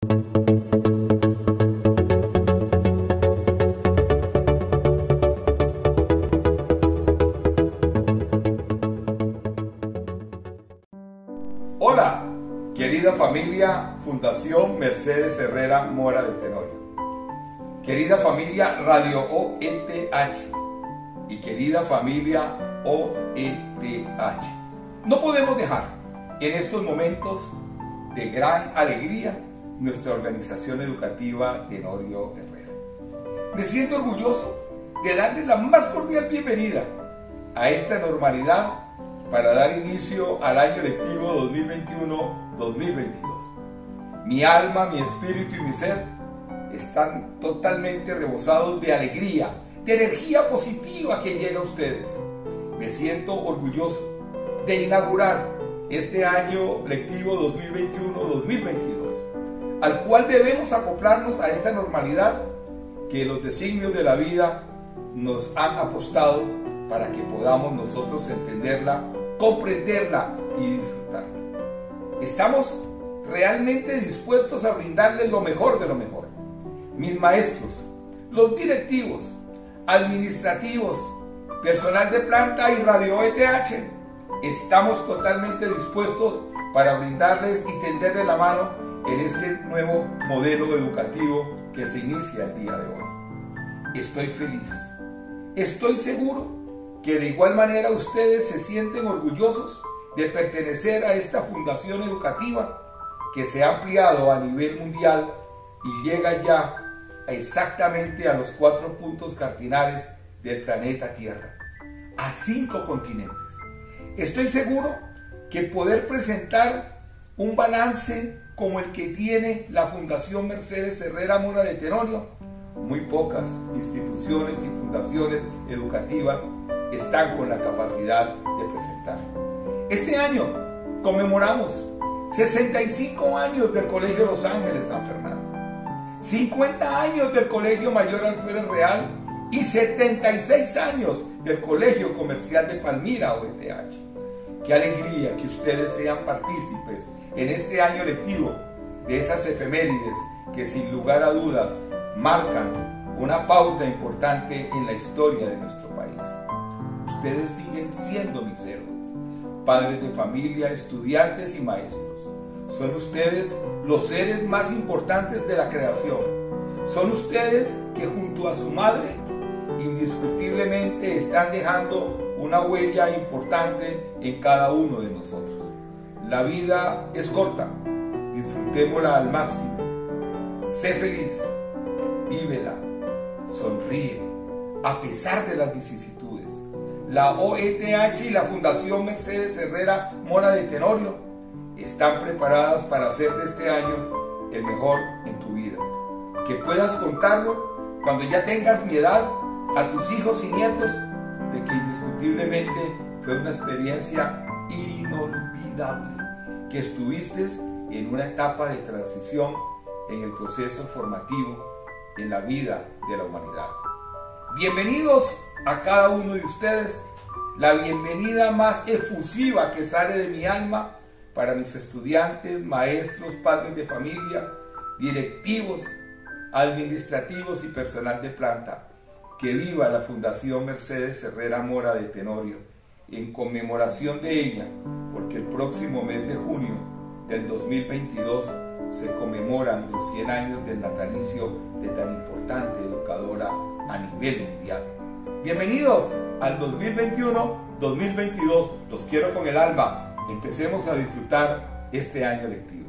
Hola, querida familia Fundación Mercedes Herrera Mora de Tenorio, querida familia Radio OETH y querida familia OETH. No podemos dejar en estos momentos de gran alegría nuestra organización educativa Tenorio Herrera. Me siento orgulloso de darle la más cordial bienvenida a esta normalidad para dar inicio al año lectivo 2021-2022. Mi alma, mi espíritu y mi ser están totalmente rebosados de alegría, de energía positiva que llega a ustedes. Me siento orgulloso de inaugurar este año lectivo 2021-2022, al cual debemos acoplarnos a esta normalidad que los designios de la vida nos han apostado para que podamos nosotros entenderla, comprenderla y disfrutarla. Estamos realmente dispuestos a brindarles lo mejor de lo mejor. Mis maestros, los directivos, administrativos, personal de planta y Radio OETH, estamos totalmente dispuestos para brindarles y tenderles la mano en este nuevo modelo educativo que se inicia el día de hoy. Estoy feliz, estoy seguro que de igual manera ustedes se sienten orgullosos de pertenecer a esta fundación educativa que se ha ampliado a nivel mundial y llega ya exactamente a los 4 puntos cardinales del planeta Tierra, a 5 continentes. Estoy seguro que poder presentar un balance como el que tiene la Fundación Mercedes Herrera Mora de Tenorio, muy pocas instituciones y fundaciones educativas están con la capacidad de presentar. Este año conmemoramos 65 años del Colegio Los Ángeles San Fernando, 50 años del Colegio Mayor Alférez Real y 76 años del Colegio Comercial de Palmira OETH. Qué alegría que ustedes sean partícipes en este año lectivo de esas efemérides que sin lugar a dudas marcan una pauta importante en la historia de nuestro país. Ustedes siguen siendo mis héroes, padres de familia, estudiantes y maestros. Son ustedes los seres más importantes de la creación. Son ustedes que junto a su madre indiscutiblemente están dejando una huella importante en cada uno de nosotros. La vida es corta, disfrutémosla al máximo. Sé feliz, vívela, sonríe, a pesar de las vicisitudes. La OETH y la Fundación Mercedes Herrera Mora de Tenorio están preparadas para hacer de este año el mejor en tu vida. Que puedas contarlo cuando ya tengas mi edad a tus hijos y nietos, de que indiscutiblemente fue una experiencia inolvidable, que estuviste en una etapa de transición en el proceso formativo en la vida de la humanidad. Bienvenidos a cada uno de ustedes, la bienvenida más efusiva que sale de mi alma para mis estudiantes, maestros, padres de familia, directivos, administrativos y personal de planta. Que viva la Fundación Mercedes Herrera Mora de Tenorio en conmemoración de ella, porque el próximo mes de junio del 2022 se conmemoran los 100 años del natalicio de tan importante educadora a nivel mundial. Bienvenidos al 2021-2022, los quiero con el alma. Empecemos a disfrutar este año lectivo.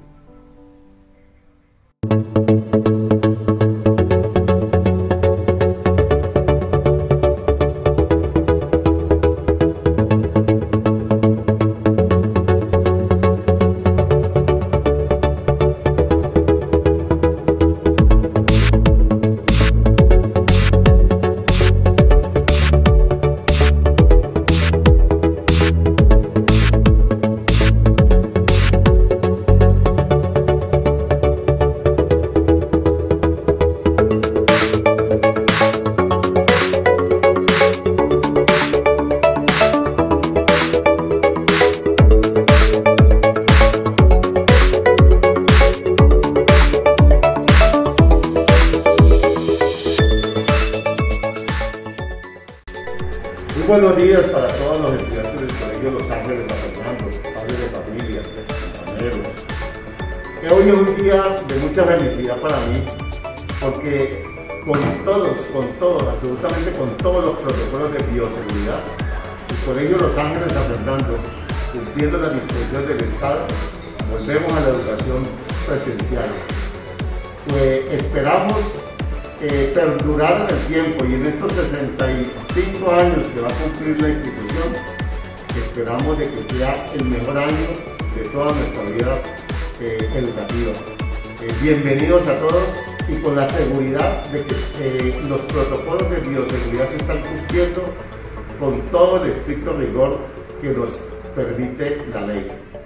buenos días para todos los estudiantes del Colegio Los Ángeles San Fernando, padres de familia, compañeros. Hoy es un día de mucha felicidad para mí, porque con todos, absolutamente con todos los protocolos de bioseguridad, el Colegio Los Ángeles San Fernando, cumpliendo las disposiciones del Estado, volvemos a la educación presencial. Pues esperamos perdurar en el tiempo, y en estos 65 años que va a cumplir la institución, esperamos de que sea el mejor año de toda nuestra vida educativa. Bienvenidos a todos, y con la seguridad de que los protocolos de bioseguridad se están cumpliendo con todo el estricto rigor que nos permite la ley.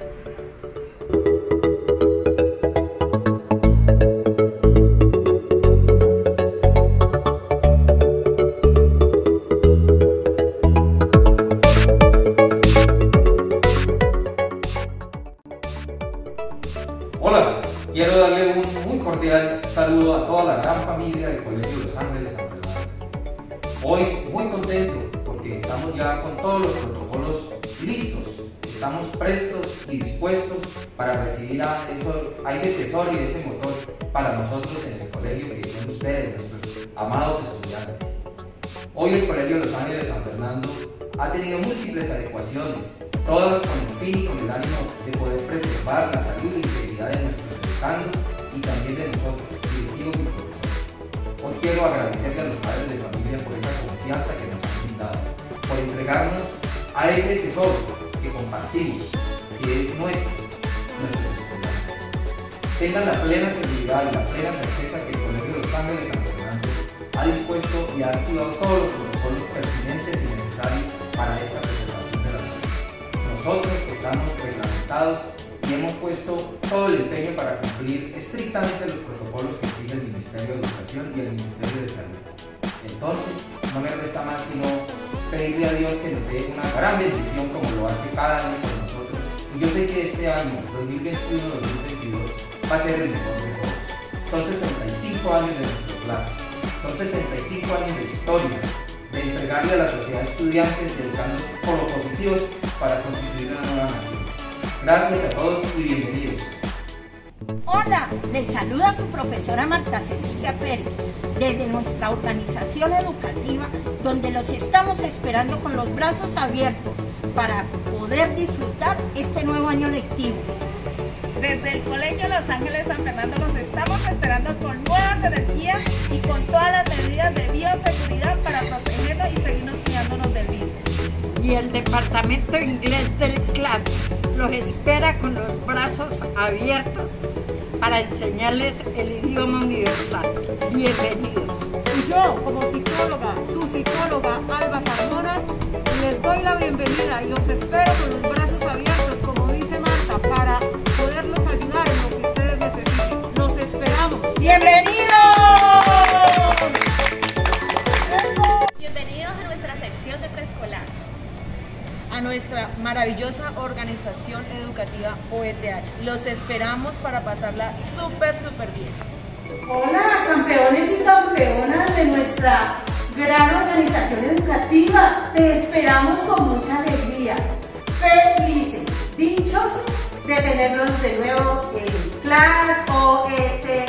Hola, quiero darle un muy cordial saludo a toda la gran familia del Colegio Los Ángeles San Fernando. Hoy muy contento porque estamos ya con todos los protocolos listos. Estamos prestos y dispuestos para recibir a ese tesoro y ese motor para nosotros en el colegio, que son ustedes, nuestros amados estudiantes. Hoy el Colegio Los Ángeles San Fernando ha tenido múltiples adecuaciones, todas con el fin y con el ánimo de poder preservar la salud e integridad de nuestros educandos y también de nosotros, directivos y profesores. Hoy quiero agradecerle a los padres de familia por esa confianza que nos han brindado, por entregarnos a ese tesoro que compartimos, que es nuestros estudiantes. Tengan la plena seguridad y la plena certeza que el Colegio Los Ángeles San Fernando ha dispuesto y ha activado todos los protocolos pertinentes y necesarios para esta preservación de la salud. Nosotros estamos reglamentados y hemos puesto todo el empeño para cumplir estrictamente los protocolos que exige el Ministerio de Educación y el Ministerio de Salud. Entonces, no me resta más sino pedirle a Dios que nos dé una gran bendición como lo hace cada año con nosotros. Y yo sé que este año, 2021-2022, va a ser el mejor de todos. Son 65 años de nuestro clase, son 65 años de historia, de entregarle a la sociedad estudiantes y educandos por lo positivos para constituir una nueva nación. Gracias a todos y bienvenidos. Hola, les saluda su profesora Marta Cecilia Pérez, desde nuestra organización educativa, donde los estamos esperando con los brazos abiertos para poder disfrutar este nuevo año lectivo. Desde el Colegio Los Ángeles San Fernando los estamos esperando con nuevas energías y con todas las medidas de bioseguridad para protegernos y seguirnos cuidándonos del virus. Y el Departamento Inglés del CLAPS los espera con los brazos abiertos para enseñarles el idioma universal. Bienvenidos. Y yo, como psicóloga, su psicóloga Alba Carmona, les doy la bienvenida y los espero con los brazos abiertos, como dice Marta, para poderlos ayudar en lo que ustedes necesiten. Los esperamos. ¡Bienvenidos! Bienvenidos a nuestra sección de preescolar. A nuestra maravillosa organización educativa OETH. Los esperamos para pasarla súper bien. Hola, campeones y campeonas de nuestra gran organización educativa. Te esperamos con mucha alegría. Felices, dichosos de tenerlos de nuevo en Class OETH.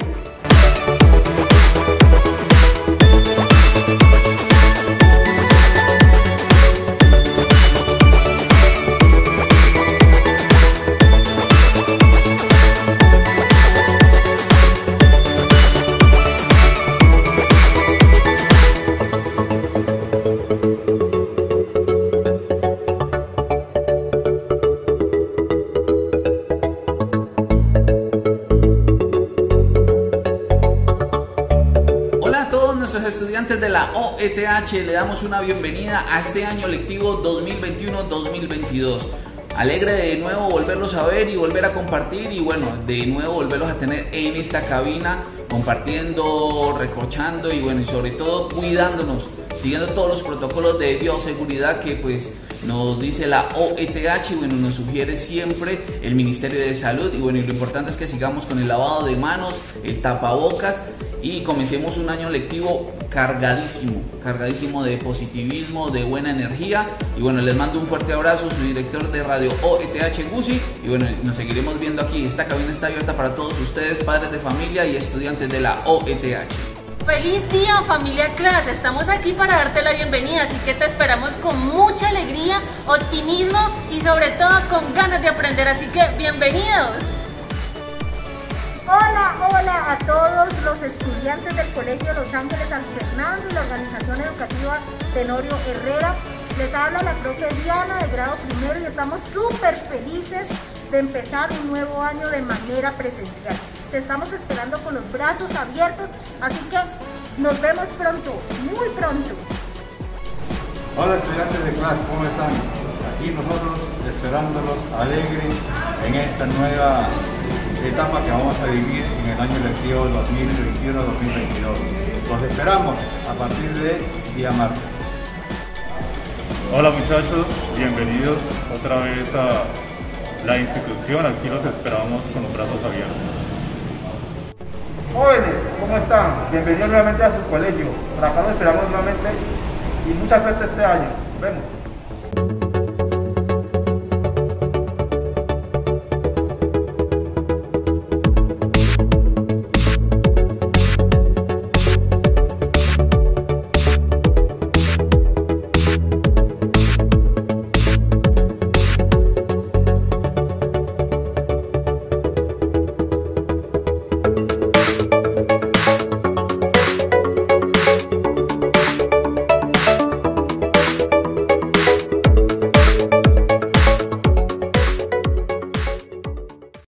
Estudiantes de la OETH, le damos una bienvenida a este año lectivo 2021-2022. Alegre de nuevo volverlos a ver y volver a compartir, y bueno, de nuevo volverlos a tener en esta cabina, compartiendo, recochando y bueno, y sobre todo cuidándonos, siguiendo todos los protocolos de bioseguridad que pues nos dice la OETH y bueno, nos sugiere siempre el Ministerio de Salud. Y bueno, y lo importante es que sigamos con el lavado de manos, el tapabocas y comencemos un año lectivo cargadísimo de positivismo, de buena energía. Y bueno, les mando un fuerte abrazo, su director de Radio OETH, Gusi. Y bueno, nos seguiremos viendo aquí. Esta cabina está abierta para todos ustedes, padres de familia y estudiantes de la OETH. ¡Feliz día, familia Class! Estamos aquí para darte la bienvenida, así que te esperamos con mucha alegría, optimismo y sobre todo con ganas de aprender, así que ¡bienvenidos! Hola a todos los estudiantes del Colegio Los Ángeles San Fernando y la organización educativa Tenorio Herrera. Les habla la profe Diana de grado primero y estamos súper felices de empezar un nuevo año de manera presencial. Te estamos esperando con los brazos abiertos, así que nos vemos pronto, muy pronto. Hola estudiantes de clase, ¿cómo están? Aquí nosotros esperándolos alegres en esta nueva etapa que vamos a vivir en el año lectivo 2021-2022. Los esperamos a partir de día martes. Hola muchachos, bienvenidos otra vez a la institución. Aquí los esperamos con los brazos abiertos. Jóvenes, ¿cómo están? Bienvenidos nuevamente a su colegio. Por acá los esperamos nuevamente y mucha suerte este año. Nos vemos.